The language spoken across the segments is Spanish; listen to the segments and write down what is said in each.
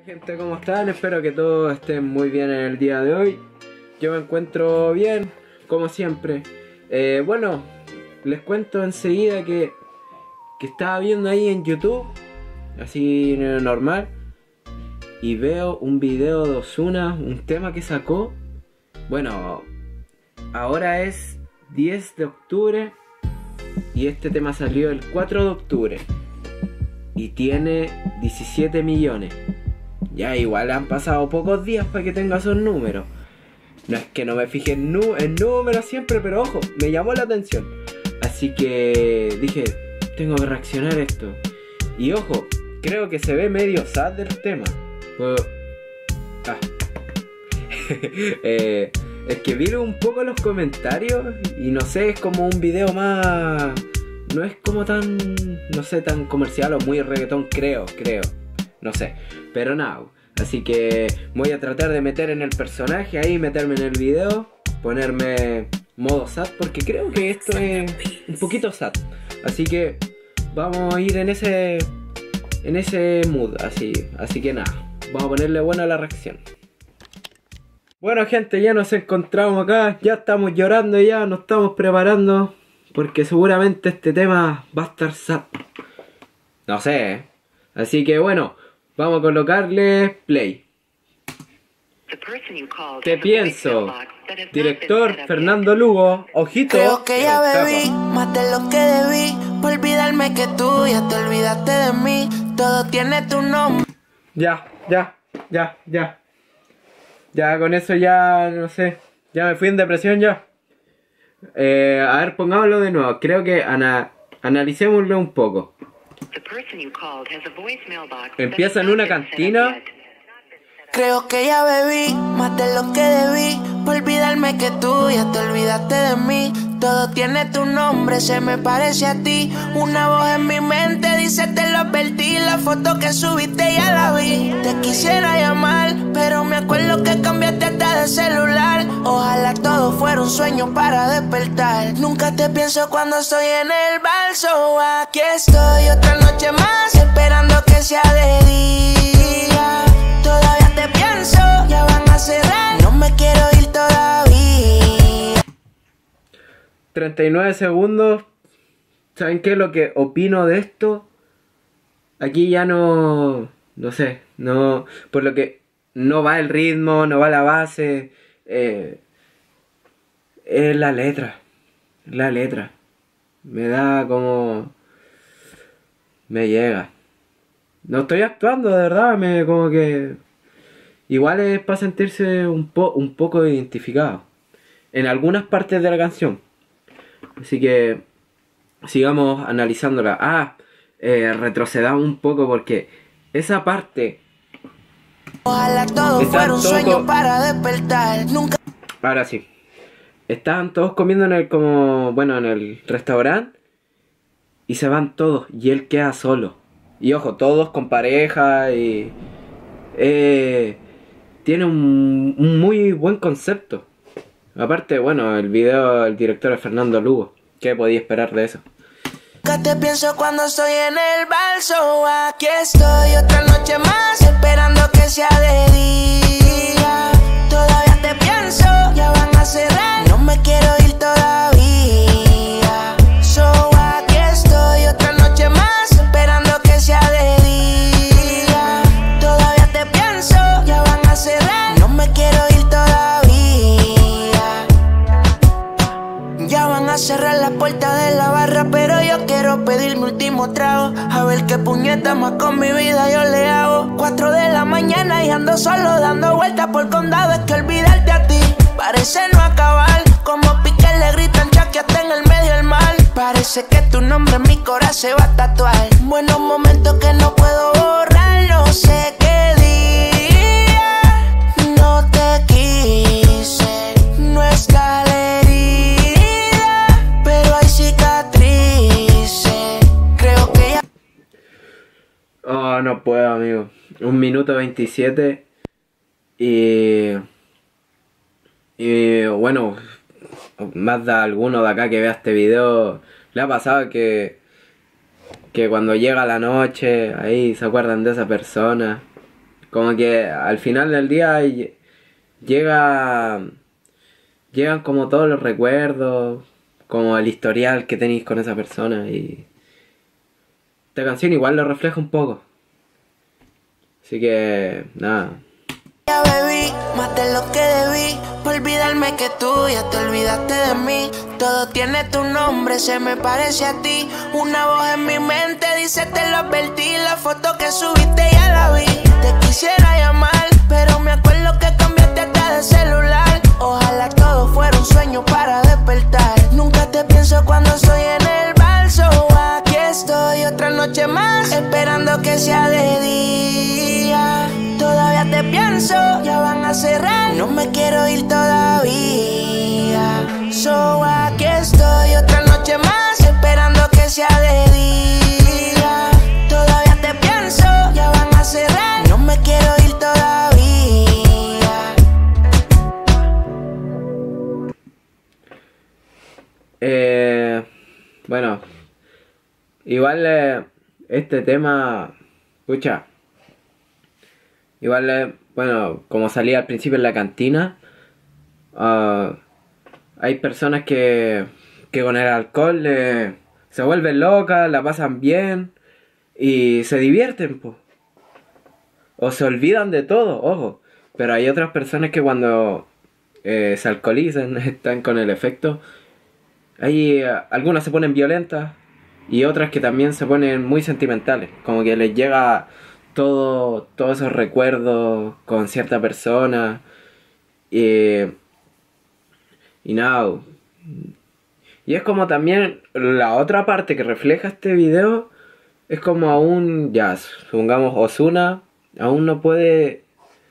Gente, ¿cómo están? Espero que todos estén muy bien en el día de hoy. Yo me encuentro bien, como siempre. Bueno, les cuento enseguida que estaba viendo ahí en YouTube, así normal, y veo un video de Ozuna, un tema que sacó. Bueno, ahora es 10 de octubre y este tema salió el 4 de octubre y tiene 17 millones. Ya igual han pasado pocos días para que tenga esos números. No es que no me fije en números siempre, pero ojo, me llamó la atención. Así que dije, tengo que reaccionar a esto. Y ojo, creo que se ve medio sad del tema. Es que vi un poco los comentarios y no sé, es como un video más... No es como tan, no sé, tan comercial o muy reggaetón, creo. No sé, pero nada. Así que voy a tratar de meter en el personaje ahí, meterme en el video, ponerme modo sad, porque creo que esto es un poquito sad. Así que vamos a ir en ese mood, así que nada, vamos a ponerle buena a la reacción. Bueno gente, ya nos encontramos acá, ya estamos llorando, ya nos estamos preparando, porque seguramente este tema va a estar sad. No sé, ¿eh? Así que bueno, vamos a colocarle play. ¿Qué pienso? Director Fernando Lugo, ojito. Creo que ya bebí más de lo que debí, por olvidarme que tú ya te olvidaste de mí. Todo tiene tu nombre. Ya, con eso ya, no sé, ya me fui en depresión ya. A ver, pongámoslo de nuevo. Creo que analicémoslo un poco. Empieza en una cantina. Creo que ya bebí más de lo que debí, por olvidarme que tú ya te olvidaste de mí. Todo tiene tu nombre, se me parece a ti. Una voz en mi mente dice te lo advertí. La foto que subiste ya la vi. Te quisiera llamar, pero me acuerdo que cambiaste hasta de celular. Ojalá todo fuera un sueño para despertar. Nunca te pienso cuando estoy en el balso. Aquí estoy otra noche más, esperando que sea de día. Todavía te pienso, ya van a cerrar. No me quiero ir todavía. 39 segundos. ¿Saben qué? Lo que opino de esto, aquí ya no sé, no, por lo que no va el ritmo, no va la base, es la letra, me da como, me llega. No estoy actuando, de verdad, como que igual es para sentirse un poco identificado en algunas partes de la canción. Así que sigamos analizándola. Retrocedamos un poco porque esa parte. Ojalá todo fuera un sueño para despertar. Nunca. Ahora sí. Estaban todos comiendo en el restaurante y se van todos y él queda solo. Y ojo, todos con pareja y tiene un muy buen concepto. Aparte, bueno, el video, el director es Fernando Lugo. ¿Qué podía esperar de eso? Nunca te pienso cuando estoy en el balso. Aquí estoy otra noche más, esperando que sea de día. Todavía te pienso, ya van a cerrar. No me quiero ir todavía. Aquí estoy otra noche más, esperando que sea de día. Todavía te pienso, ya van a cerrar. No me quiero ir todavía. Ya van a cerrar las puertas de la barra, pero yo quiero pedir mi último trago. A ver qué puñeta más con mi vida yo le hago. 4 de la mañana y ando solo dando vueltas por condado. Es que olvidarte a ti parece no acabar. Como Piqué le gritan chaqueate en el medio del mar. Parece que tu nombre en mi corazón se va a tatuar. Buenos momentos que no puedo borrar. No sé qué día no te quise. No es pero hay cicatrices. Creo que ya. Oh, no puedo, amigo. 1 minuto 27. Y bueno, más de alguno de acá que vea este video le ha pasado que cuando llega la noche ahí se acuerdan de esa persona Como que al final del día llegan como todos los recuerdos, como el historial que tenéis con esa persona, y esta canción igual lo refleja un poco. Así que nada. Ya bebí, más de lo que debí, por olvidarme que tú ya te olvidaste de mí. Todo tiene tu nombre, se me parece a ti. Una voz en mi mente dice te lo advertí. La foto que subiste ya la vi. Te quisiera llamar, pero me acuerdo que cambiaste hasta de celular. Ojalá todo fuera un sueño para despertar. Nunca te pienso cuando estoy en el bar. So aquí estoy otra noche más, esperando que sea de día. Todavía te pienso, ya van a cerrar. No me quiero ir todavía. So aquí estoy otra noche más, esperando que sea de día. Todavía te pienso, ya van a cerrar. No me quiero ir todavía. Bueno, igual este tema, pucha, igual bueno, como salía al principio en la cantina, hay personas que con el alcohol se vuelven locas, la pasan bien y se divierten, po. O se olvidan de todo, ojo. Pero hay otras personas que cuando se alcoholizan, están con el efecto. Hay algunas se ponen violentas y otras que también se ponen muy sentimentales. Como que les llega todos esos recuerdos con cierta persona. Y nada. Y es como también la otra parte que refleja este video. Es como aún, ya, supongamos Ozuna aún no puede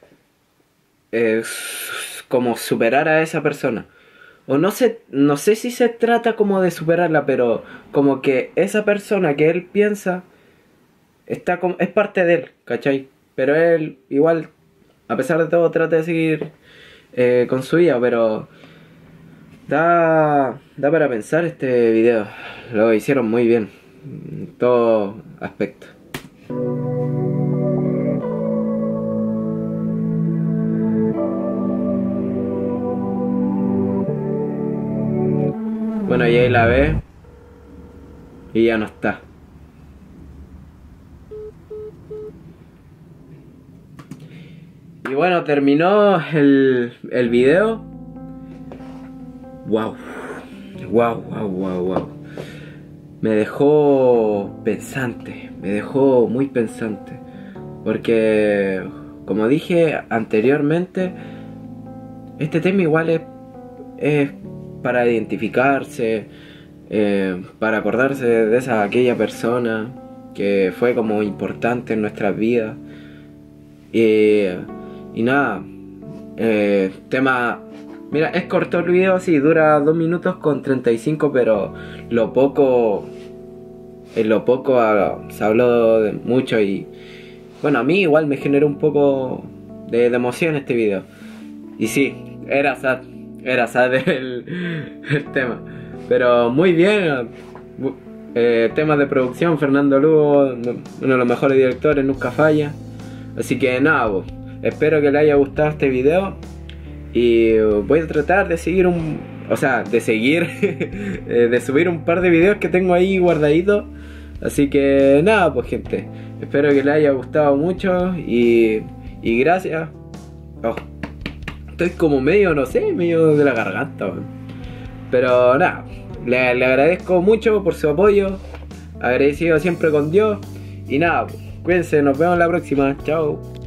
como superar a esa persona. O no sé si se trata como de superarla, pero como que esa persona que él piensa está como, es parte de él, ¿cachai? Pero él igual, a pesar de todo, trata de seguir con su vida, pero da para pensar este video. Lo hicieron muy bien en todo aspecto. Bueno, y ahí la ve y ya no está. Y bueno, terminó el video. Wow. Me dejó pensante, me dejó muy pensante. Porque, como dije anteriormente, este tema igual es para identificarse, para acordarse de aquella persona que fue como importante en nuestras vidas. Y nada, tema... Mira, es corto el video, sí, dura 2 minutos con 35, pero lo poco se habló de mucho y... Bueno, a mí igual me generó un poco de emoción este video. Y sí, era sad el tema. Pero muy bien, temas de producción, Fernando Lugo, uno de los mejores directores, nunca falla. Así que nada, espero que les haya gustado este video. Y voy a tratar de seguir de subir un par de videos que tengo ahí guardaditos. Así que nada, pues gente, espero que les haya gustado mucho y gracias. Estoy como medio de la garganta, man. Pero nada, le agradezco mucho por su apoyo, agradecido siempre con Dios. Y nada, cuídense, nos vemos la próxima, chao.